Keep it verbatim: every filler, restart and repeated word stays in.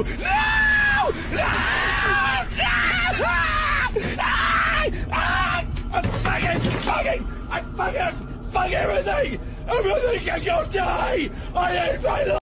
No! No! I'm fucking, fucking, I'm fucking, fuck everything! Everything can go die! I hate my life!